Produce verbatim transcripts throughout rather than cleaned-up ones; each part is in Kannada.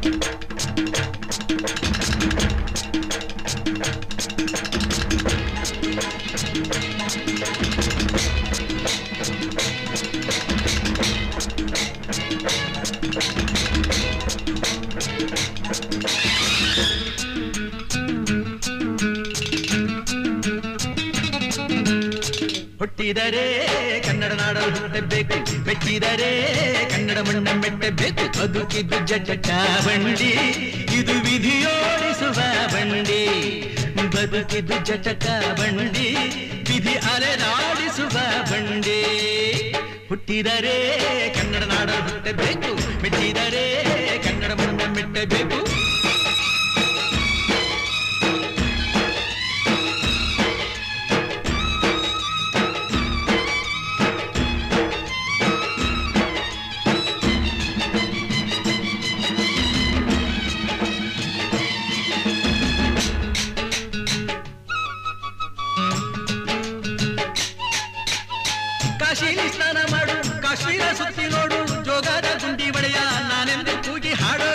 ಹುಟ್ಟಿದರೆ ಕನ್ನಡ ನಾಡಲು ಹುಟ್ಟಬೇಕು, ಮೆಟ್ಟಿದರೆ ಕನ್ನಡ ಮಣ್ಣ ಮೆಟ್ಟಬೇಕು. ಬದುಕಿದ್ದು ಜಟ ಬಂಡಿ, ಇದು ವಿಧಿಯೋಡಿಸುವ ಬಂಡಿ. ಬದುಕಿದ್ದು ಜಟಕ ಬಂಡಿ, ವಿಧಿ ಅಲೆದಾಡಿಸುವ ಬಂಡಿ. ಹುಟ್ಟಿದರೆ ಕನ್ನಡ ನಾಡಲು ಹುಟ್ಟಬೇಕು, ಮೆಟ್ಟಿದರೆ ಕನ್ನಡ ಮಣ್ಣ ಮೆಟ್ಟಬೇಕು. ಕಾಶಿಲಿ ಸ್ನಾನ ಮಾಡು, ಕಾಶ್ಮೀರ ಸುತ್ತಿ ನೋಡು, ಜೋಗದ ಗುಂಡಿ ಒಡೆಯ ನಾನೆಂದು ಕೂಗಿ ಹಾಡು.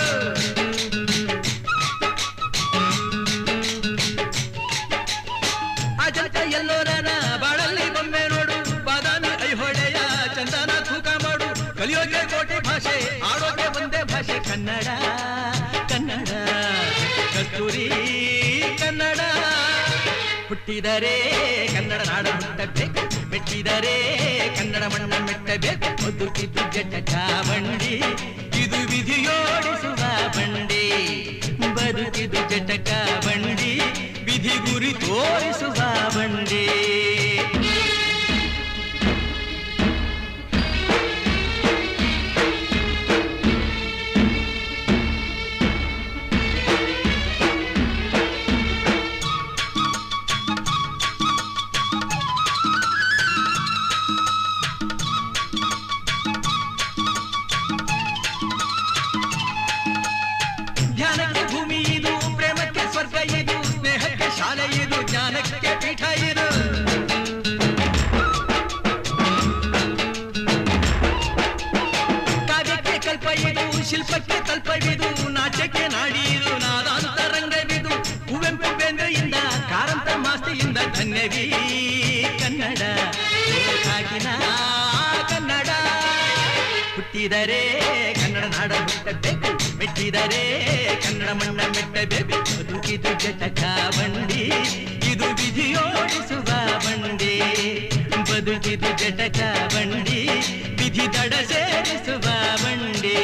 ಅಜಂತ ಎಲ್ಲೋರನ ಬಾಳಲ್ಲಿ ಬೊಮ್ಮೆ ನೋಡು, ಬಾದಾಮಿ ಐಹೊಳೆಯ ಚಂದನ ತೂಕ ಮಾಡು. ಕಲಿಯೋಕೆ ಕೋಟಿ ಭಾಷೆ, ಆಡೋಕೆ ಒಂದೇ ಭಾಷೆ ಕನ್ನಡ. ಕನ್ನಡ ಕಸ್ತೂರಿ ಕನ್ನಡ. ಹುಟ್ಟಿದರೆ ಕನ್ನಡ ನಾಡ ಹುಟ್ಟಬೇಕು, ಮೆಟ್ಟಿದರೆ ಕನ್ನಡ ಮಣ್ಣ ಮೆಟ್ಟಬೇಕು. ಬದುಕಿದ್ದು ಜಟಕ ಬಂಡಿ, ಇದು ವಿಧಿಯೋಡಿಸುವ ಬಂಡಿ. ಬದುಕಿದ್ದು ಜಟಕ ಬಂಡಿ, ವಿಧಿ ಗುರಿ ತೋರಿಸುವ ಬಂಡಿ. ಧ್ಯಾನಕ್ಕೆ ಭೂಮಿ ಇದು, ಪ್ರೇಮಕ್ಕೆ ಸ್ವರ್ಗ ಇದು, ಸ್ನೇಹಕ್ಕೆ ಶಾಲೆ ಇದು, ಜ್ಞಾನಕ್ಕೆ ಪೀಠ ಇದು. ಕಾವ್ಯಕ್ಕೆ ಕಲ್ಪ ಇದು, ಶಿಲ್ಪಕ್ಕೆ ಕಲ್ಪವಿದು, ನಾಟ್ಯಕ್ಕೆ ನಾಡಿ ಇದು, ನಾದಾಂತರಂಗವಿದು. ಕುವೆಂಪು ಬೇಂದ್ರೆಯಿಂದ ಕಾರಂತ ಮಾಸ್ತಿಯಿಂದ ಧನ್ಯವೀ ಕನ್ನಡ. ಕಾಗಿನ ಕನ್ನಡ. ಹುಟ್ಟಿದರೆ ಕನ್ನಡ ನಾಡ ಹುಟ್ಟಬೇಕು, ಮೆಟ್ಟಿದರೆ ಕನ್ನಡ ಮಣ್ಣ ಮೆಟ್ಟಬೇಕು. ಬದುಕಿದು ಜಟಕ ಬಂಡಿ, ಇದು ವಿಧಿಯೋಡಿಸುವ ಬಂಡಿ. ಬದುಕಿದು ಜಟಕ ಬಂಡಿ, ವಿಧಿ ದಡ ಸೇರಿಸುವ ಬಂಡಿ.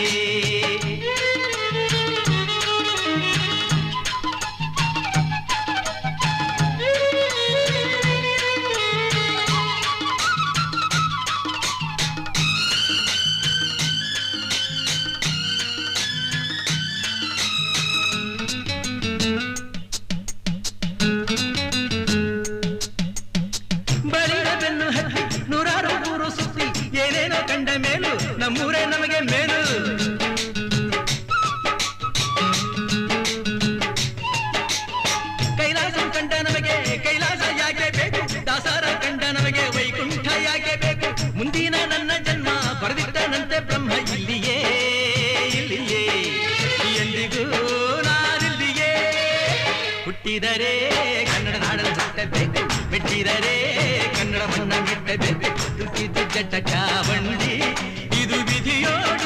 ನೂರಾರು ಊರು ಸುತ್ತಿ ಏನೇನೋ ಕಂಡ ಮೇಲು, ನಮ್ಮೂರೇ ನಮಗೆ ಮೇಲು. ಕೈಲಾಸ ಕಂಡ ನಮಗೆ ಕೈಲಾಸ ಯಾಕೆ ಬೇಕು, ದಾಸರ ಕಂಡ ನಮಗೆ ವೈಕುಂಠ ಯಾಕೆ ಬೇಕು. ಮುಂದಿನ ನನ್ನ ಜನ್ಮ ಬರೆದಿಟ್ಟನಂತೆ ಬ್ರಹ್ಮ ಇಲ್ಲಿಯೇ ಇಲ್ಲಿಯೇ, ಎಂದಿಗೂ ನಾನಿಲ್ಲಿಯೇ. ಹುಟ್ಟಿದರೆ ಕನ್ನಡ ನಾಡಲು ಹುಟ್ಟಬೇಕು, ಮೆಟ್ಟಿದರೆ ಕನ್ನಡ ಮಣ್ಣ ಮೆಟ್ಟಬೇಕು. ಬದುಕಿದ್ದು ಜಟಕ ಬಂಡಿ, ಇದು ವಿಧಿಯೋ